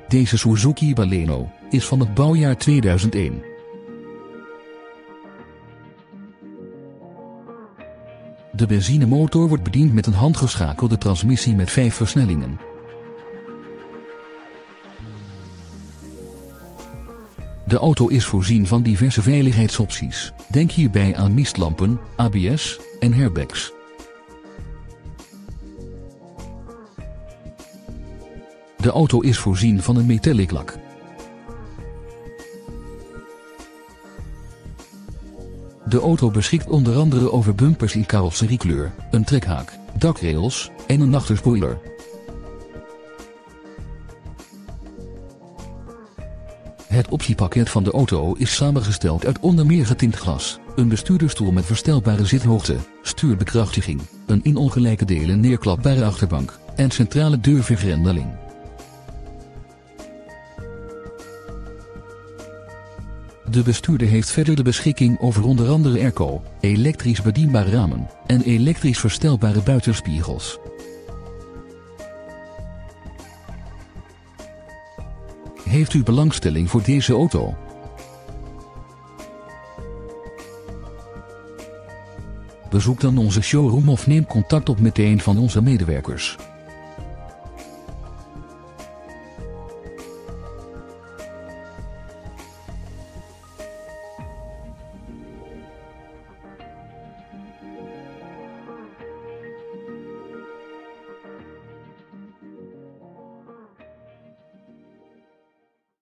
Deze Suzuki Baleno is van het bouwjaar 2001. De benzinemotor wordt bediend met een handgeschakelde transmissie met 5 versnellingen. De auto is voorzien van diverse veiligheidsopties. Denk hierbij aan mistlampen, ABS en airbags. De auto is voorzien van een metallic lak. De auto beschikt onder andere over bumpers in carrosseriekleur, een trekhaak, dakrails en een achterspoiler. Het optiepakket van de auto is samengesteld uit onder meer getint glas, een bestuurdersstoel met verstelbare zithoogte, stuurbekrachtiging, een in ongelijke delen neerklapbare achterbank en centrale deurvergrendeling. De bestuurder heeft verder de beschikking over onder andere airco, elektrisch bedienbare ramen en elektrisch verstelbare buitenspiegels. Heeft u belangstelling voor deze auto? Bezoek dan onze showroom of neem contact op met een van onze medewerkers.